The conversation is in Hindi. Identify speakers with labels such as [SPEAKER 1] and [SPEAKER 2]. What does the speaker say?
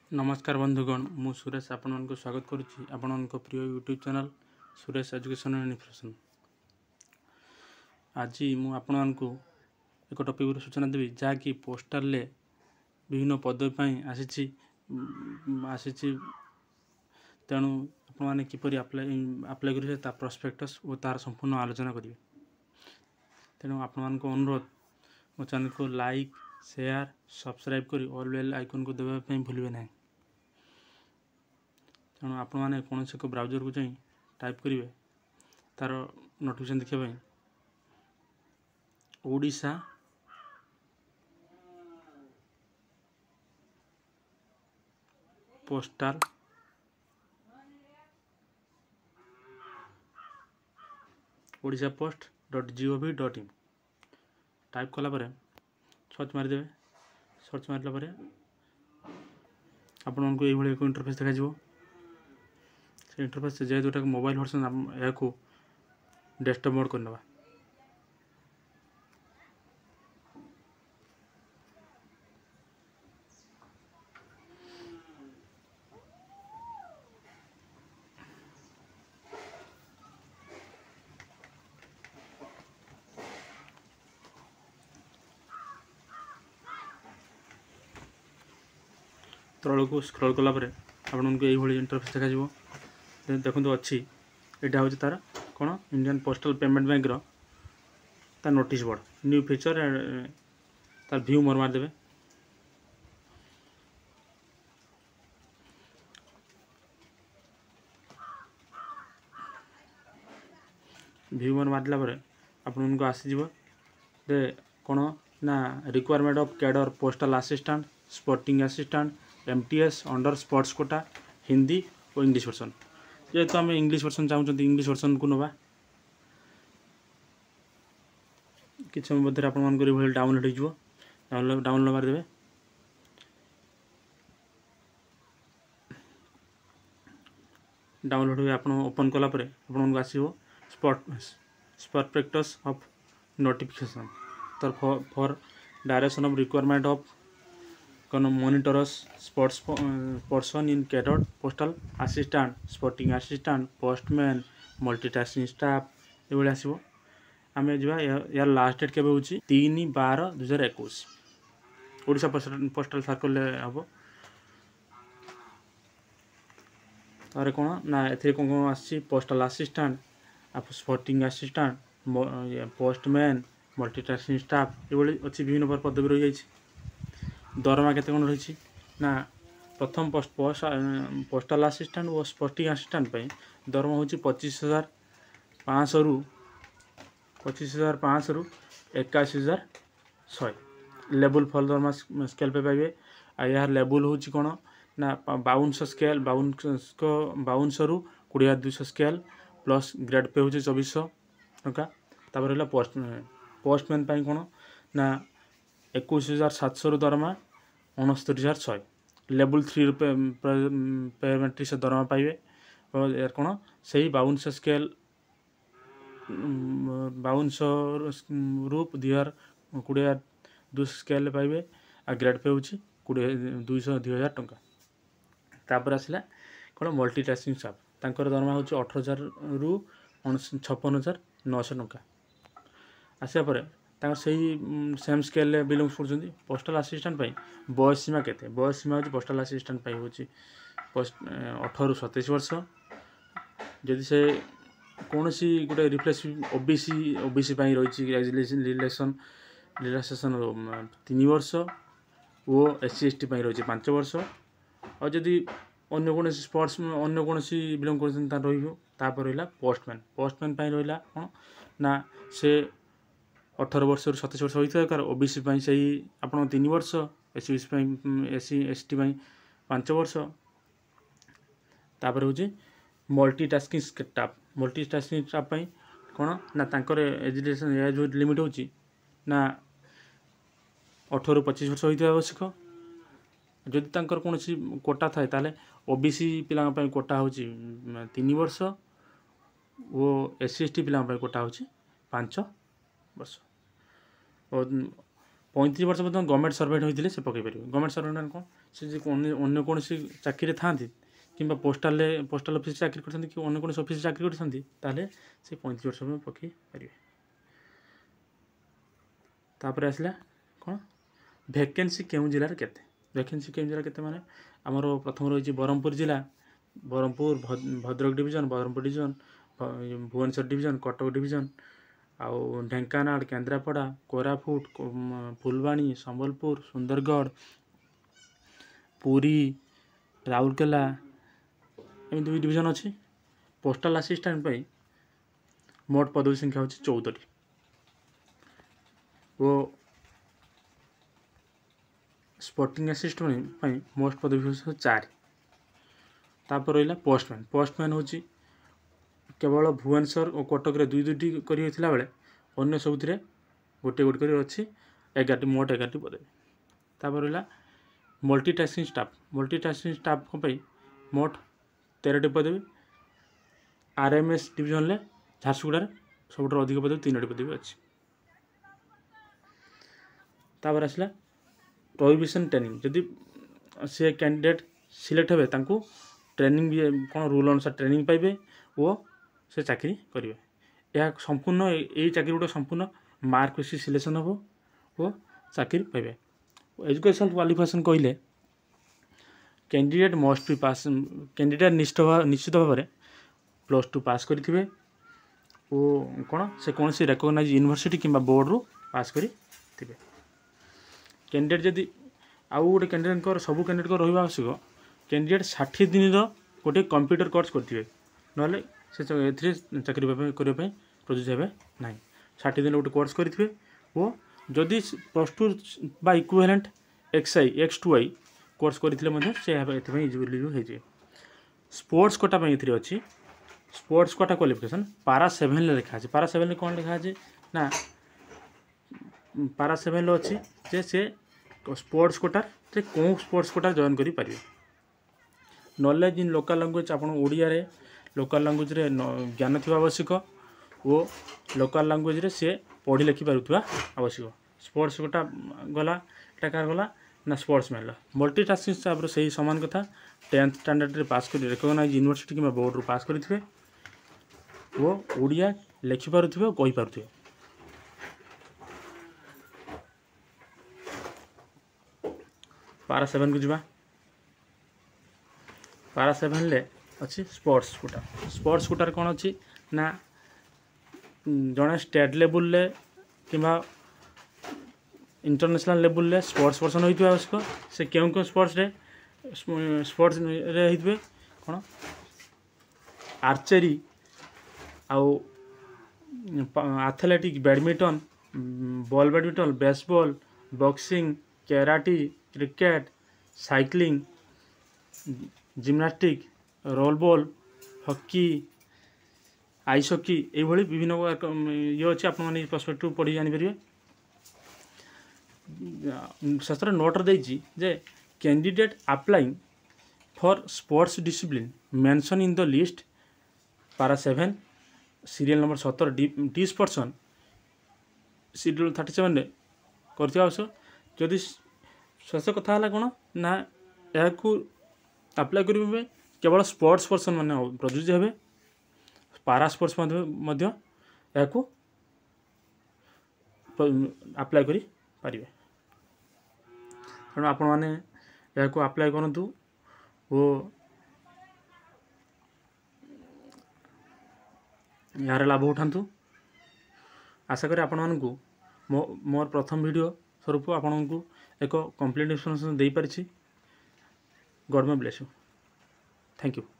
[SPEAKER 1] नमस्कार बंधुगण मु सुरेश आपण को स्वागत करुच्ची आपण प्रिय YouTube channel Suresh education and information. आज मु आपण को एक टॉपिक सूचना देवी जहाँकि पोस्टाल ले विभिन्न पदवी आसी तेणु आपने किपरि अप्लाई करेंगे ता प्रोस्पेक्टस और तार संपूर्ण आलोचना करेंगे। तेणु आपण को अनुरोध मो चैनल को लाइक शेयर सब्सक्राइब करी ऑल बेल आइकन को देवाई भूलिए ना। तेणु आपण मैंने कौन एक ब्राउजर को जाई टाइप करेंगे तार नोटिफिकेशन देखापी Odisha postal Odisha post .gov.in type कला सर्च मारिदे। सर्च मारला आपन को एक इंटरफेस देखा से इंटरफेस जेहेतु मोबाइल वर्सन या डेस्कटॉप मोड करना। तल को स्क्रॉल कला आपन को यही इंटरफेस देखा देखो अच्छी यहाँ हूँ तार कौन इंडियन पोस्टल पेमेंट बैंक ता नोटिस बोर्ड न्यू फीचर तार व्यू मोर मारदेवे। व्यू मोर मारला आपन को आसीज दे कौन ना requirement of cadre postal assistant sporting assistant MTS under sports quota Hindi और इंग्लिश वर्सन। जेहेतु आम इंग्लिश वर्सन चाहते इंग्लिश वर्सन को नवा कि समय मध्य आप डाउनलोड हो डाउनलोड मारदेवे। डाउनलोड हुए आप ओपन कलापर आपको आसो प्रोस्पेक्टस ऑफ नोटिफिकेशन तर for direction of requirement of कौन monitors sports person in cadre postal assistant sporting assistant postman multitasking staff ये आसो। आम जा यार लास्ट डेट के 3/12/2021 ओडिशा पोस्टल सर्कल हम तार कौन ना ए कौन कौन आसी postal assistant sporting assistant postman multitasking staff ये अच्छी विभिन्न प्रकार पदवी रही जाइए। दरमा केते कौन रही ना प्रथम पोस्टल असिस्टेंट और स्पोर्टिंग असिस्टेंट पे दरमा हूँ 25,500 रु 81,100 लेवल फॉल दरमा स्केल पे पाइबे। यार लेवल हूँ कौन ना 5200 स्केल 5200 रु 20,200 स्केल प्लस ग्रेड पे हूँ 2400 टका। तापर पोस्टमैन पाई कौन ना 21,700 रु दरमा 69,100 लेवल 3 पेमेंट से दरमा पाइबे। और यार कौन से 5200 स्केल 5200 रु 20,200 स्केल पाइबे आ ग्रेड पे हूँ 2,000 टंका। तापर आसला कौन मल्टीटास्किंग स्टाफ तांकर दरमा हूँ 18,000 रु 56,900 टंका। आसा से सेम स्केल बिलोंग्स कर पोस्टल असिस्टेंट बयस सीमा केते बयस सीमा हूँ पोस्टल असिस्टेंट हूँ 18 रु 27 वर्ष। जदि से कौन सी गोटे रिप्लेस ओबीसी रही रिलेक्सेशन 3 वर्ष और SC/ST रही 5 वर्ष। और जदि अन्य कौन स्पोर्ट्स अन्य कौन बिलोंग कर रहा पोस्टमैन रहा कौन ना से 18 वर्ष 27 वर्ष होता है ओबीसी से आप 3 वर्ष SC/ST 5 वर्ष। तापर हूँ मल्टीटास्किंग स्टाफ कौन ना एजुकेशन एज लिमिट हूँ ना 18 रु 25 वर्ष होता आवश्यक। जदि तांकर कौन कोटा थाए ताले ओबीसी पिला कोटा हूँ 3 वर्ष और SC/ST पिला कोटा हूँ 5 वर्ष। और 35 वर्ष पर्यंत गवर्नमेंट सर्वेंट होते से पकई पारे। गवर्नमेंट सर्वेंट कौन से अन्य कौन चाकरी था कि पोस्टाल ऑफिस चाकरी करते कि अन्य कौन ऑफिस चाकरी करते से 35 वर्ष में पकई पारे। तापर आसला कौन वैकेंसी केउं जिल्ला रे केते वैकेंसी केउं जिल्ला केते माने आमर प्रथम रही ब्रह्मपुर जिला Brahmapur Bhadrak division Brahmapur division Bhubaneswar division Cuttack division आउ ढेंकानाल केन्द्रापड़ा कोरापुट फुलवाणी संबलपुर सुंदरगढ़ पुरी राउरकेला एमती भी डिवीजन अच्छी। पोस्टाल असिस्टेंट पे मोट पदवी संख्या होची 14 वो स्पोर्टिंग असिस्टेंट पे मोस्ट पदवी होची 4। तापर रहा पोस्टमैन होची केवल भुवनेश्वर और कटक रे 2-2टी करी होइथिला बेले अन्य सबुथिरे गोटे गोटे करी अच्छी 11टी मोट 11टी पदवी। तापर रहा मल्टीटास्किंग स्टाफ पे मोट 13टी पदवी। आरएमएस डिवीजन ले झारसुगुड़ा सब अधिक पदवी 3टी पदवी अच्छी। तापर आसला प्रोहिबिशन ट्रेनिंग जदि से कैंडिडेट सिलेक्ट हेबे तांको ट्रेनिंग भी कौन रूल अनुसार ट्रेनिंग पाइबे वो से चाकरी करेंगे। यह संपूर्ण यही चाकरी गोटे संपूर्ण मार्क बेसिस सिलेक्शन हम वो चाकरी पाइबे। एजुकेशन क्वालिफिकेशन कहले candidate must be pass candidate निश्चित भाव में +2 पास करेंगे वो कौन से कौन सी रेकग्नाइज यूनिवर्सिटी कि बोर्ड रू पास करेंगे। कैंडिडेट जदि आउ गोटे कैंडिडेट सब कैंडिडेट रहा आवश्यक कैंडिडेट 60 दिन गोटे कंप्यूटर कोर्स करेंगे ना से चाकरी करने प्रयोज्य हे ना। 60 दिन गोटे कोर्स करेंगे वो जदि +2 बा इक्विवेलेंट XI X2I कोर्स करते इजिबल हो। स्पोर्ट्स कोटा अच्छी स्पोर्ट्स कोटा क्वालिफिकेशन पारा 7 लिखा है। पारा 7 कौन लिखा है ना पारा 7 अच्छी जे से स्पोर्ट्स कोटा से कौन स्पोर्ट्स कोटा जॉइन करें। नॉलेज इन लोकल लैंग्वेज आप ओडिया रे लोकल लैंग्वेज रे ज्ञान थी आवश्यक वो लोकल लैंग्वेज रे से पढ़ी लिखि पारुथबा आवश्यक। स्पोर्ट्स कोटा गला एटा का गला ना स्पोर्ट्स मैन मल्टीटास्किंग स्टाफ से समान कथा 10th स्टैंडर्ड रे पास कर रेकग्नाइज यूनिवर्सिटी कि बोर्ड रू पास करेंगे वो ओडिया लिखि पारुथबे कहि पारुथबे। पारा 7 को जीवा पारा 7 ले अच्छी स्पोर्ट्स कोटा कौन अच्छी ना जड़े स्टेट लेवल ले कि इंटरनेशनल लेवल ले स्पोर्ट्स पर्सन होइथबे आवश्यक। से क्यों स्पोर्ट्स रे होइथबे कौन आर्चरी आउ athletic badminton ball badminton baseball boxing karate cricket cycling gymnastic roll ball hockey ice hockey ये विभिन्न ये अच्छे आप पर्सपेक्टिव पढ़ी जानीपर। शास्त्र नोट देजी जे candidate applying for sports discipline mention in the list para 7 serial number 17 this person serial 37 करथिबा आवश्यक। जदि शेष कथा है कौन ना या अप्लाई करेंगे केवल स्पोर्ट्स पर्सन मैंने प्रযোज्य हे पारा स्पोर्ट्स अप्लाई करि पारिबे। तेणु आपण मैंने अप्लाई करूँ वो यार लाभ उठातु। आशा करी आपण मानकु मोर प्रथम वीडियो स्वरूप आपण को एक कंप्लीट एक्सप्लेनेशन दे पारिछि। God may bless you. Thank you.